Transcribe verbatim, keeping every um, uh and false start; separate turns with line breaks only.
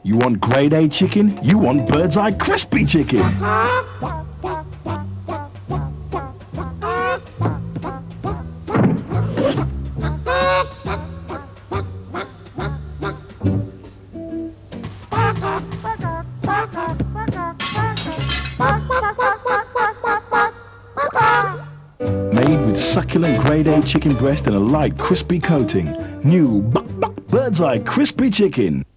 You want grade A chicken? You want Bird's Eye Crispy Chicken. Made with succulent grade A chicken breast and a light crispy coating. New Buck Buck Bird's Eye Crispy Chicken.